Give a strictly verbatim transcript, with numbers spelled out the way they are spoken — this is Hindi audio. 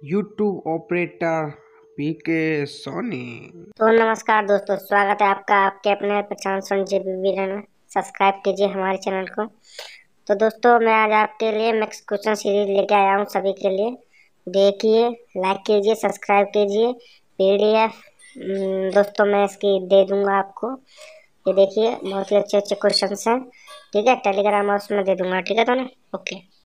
यूट्यूब ऑपरेटर पीके सोनी। तो नमस्कार दोस्तों, स्वागत है आपका आपके अपने पहचान संजय विवरण में। सब्सक्राइब कीजिए हमारे चैनल को। तो दोस्तों, मैं आज आपके लिए मैक्स क्वेश्चन सीरीज लेके आया हूँ सभी के लिए। देखिए, लाइक कीजिए, सब्सक्राइब कीजिए। पीडीएफ दोस्तों मैं इसकी दे दूंगा आपको। ये देखिए, बहुत ही अच्छे अच्छे क्वेश्चन हैं। ठीक है, टेलीग्राम और उसमें दे दूंगा। ठीक है तो ना, ओके।